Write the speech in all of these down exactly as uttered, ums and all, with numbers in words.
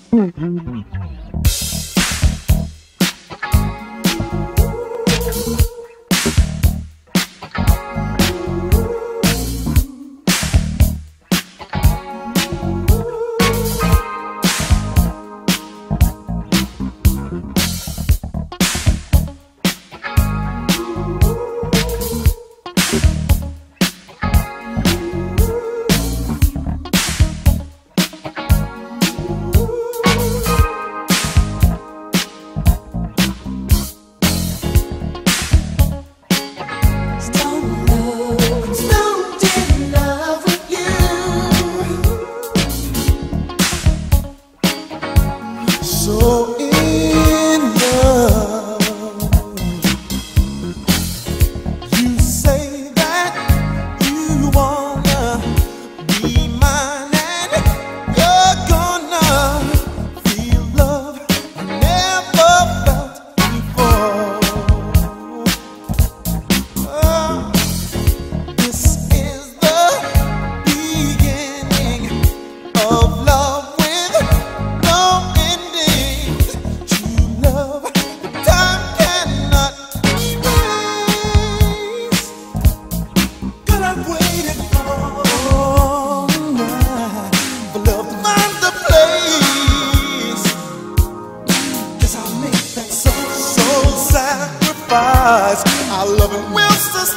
Our loving will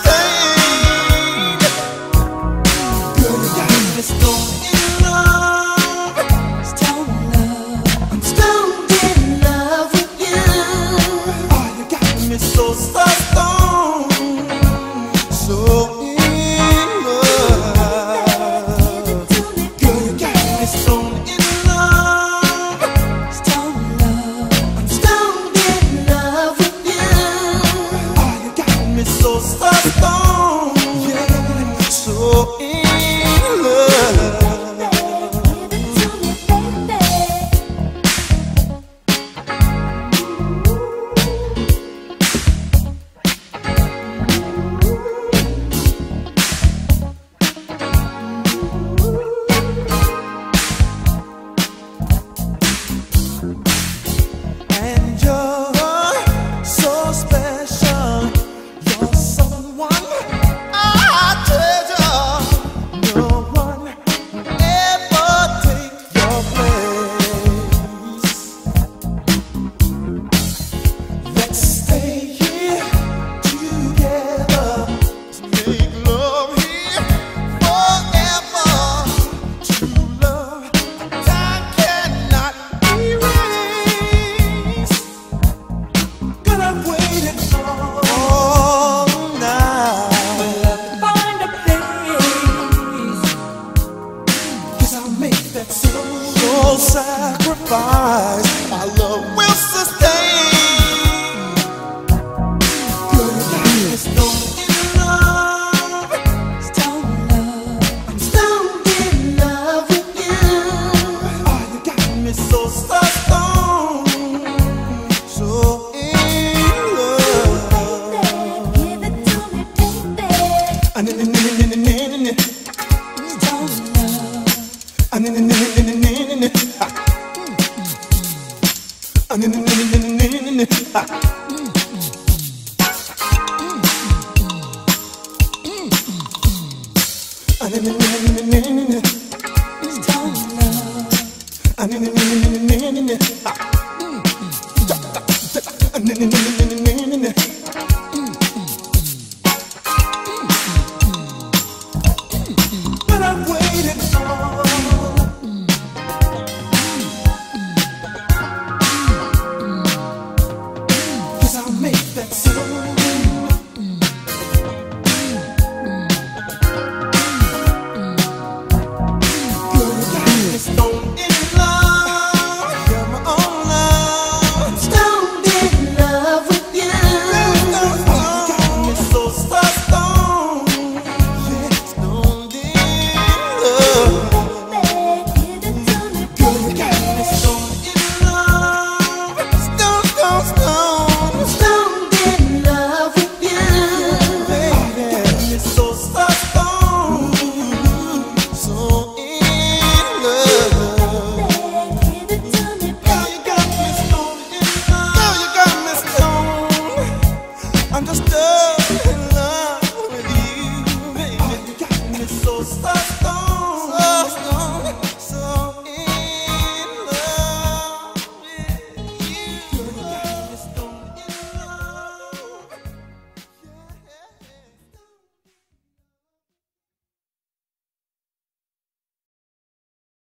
sustain. Girl, you got me stoned in love. Stoned in love. I'm stoned in love with you. Oh, you got me so, so stoned. So in love. Girl, you got me stoned in love. Stoned in love. I'm stoned in love with you. So so stoned, yeah, so in love. Give it to me, and you're so special. No sacrifice, my love will sustain. Girl, you got me stoned in love. Stoned in love. I'm stoned in love with you. Oh, you got me so, so stoned. So in love. Give it to me, baby. Stoned in love. I need a but I've waited for. Stoned in love with love.